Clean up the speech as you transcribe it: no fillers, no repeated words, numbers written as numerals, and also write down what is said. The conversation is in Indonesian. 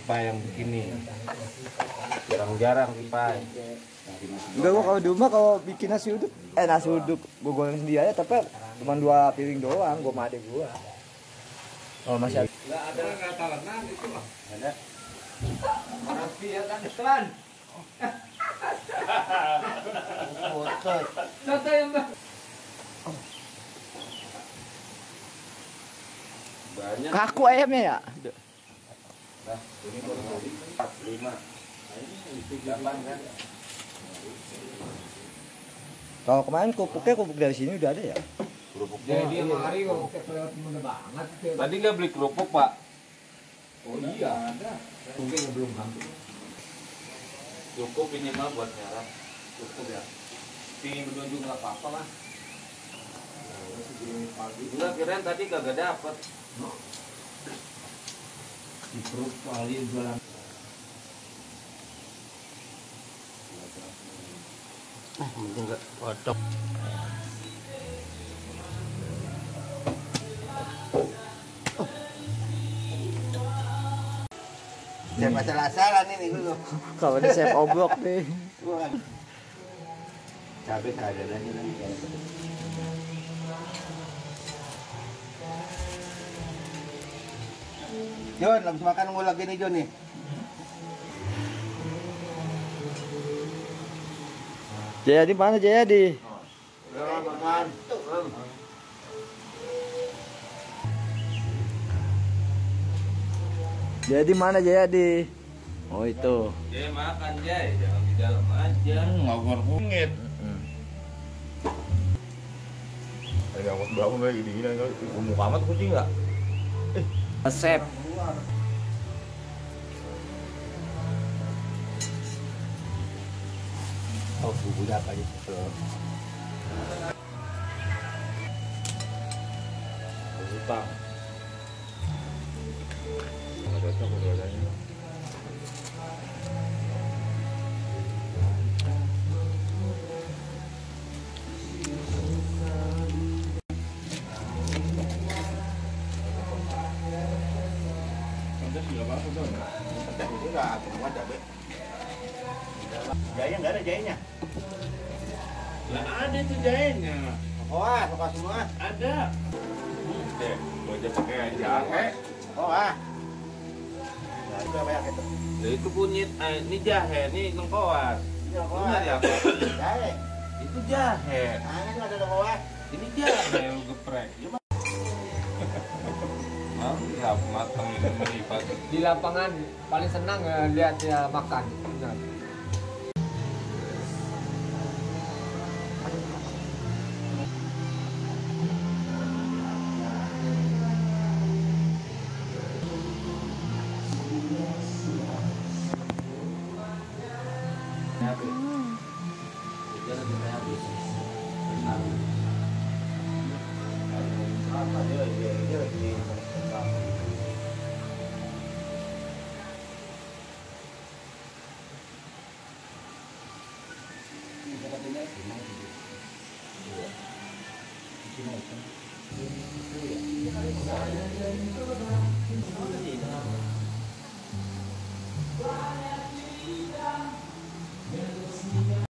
pipa yang begini. Jarang-jarang pipa. Enggak, gua kalau di rumah kalau bikin nasi uduk gua goreng sendiri aja, tapi cuma 2 piring doang gua sama adik gua. Oh, masih ada. Enggak ada talenan itu mah. Ada. Rapi ya kan, teman. Foto yang banyak. Kaku ayamnya ya? Nah, ini baru 5. Ini 8 kan. Kalau kemarin kupuk dari sini udah ada ya? Kerupuknya dia mari kerupuknya kelewat mudah banget. Tadi nggak beli kerupuk, Pak? Oh iya, ada. Mungkin belum hampir. Cukup ini mah buat nyarap. Cukup ya. Pingin berdua juga nggak apa-apa lah. Enggak, kirain tadi kagak dapet. Di perut kali jualan. Mungkin enggak cocok. Siapa salah-salah nih dulu. Kalau di chef obrok nih. Cabai keadaannya nanti. Jon, habis makan ngulek gini Jon nih. Jayadi mana Jayadi? Udah makan. Jayadi mana Jayadi? Oh itu. Jay makan Jay, jangan di dalam aja. Ngawur bungit. Ada ngawur berapa lagi di sini kan? Umum amat kucing nggak? Resep. Oh, bumbunya apa aja? Utang. Ada cocok udaranya. Jahenya nggak ada jahenya. Lah ada tuh jahenya. Oh, suka semua. Ada. Deh, gua aja pakai jahe. Oh, nah, itu banyak itu. Lah itu kunyit, ini jahe, ini lengkoas. Ini Benar ya, Pak? Jahe. Itu jahe. Nah, ini ada lengkoas. Ini jahe lu geprek. Mau ya matang ini Pak. Di lapangan paling senang lihat dia makan. Benar.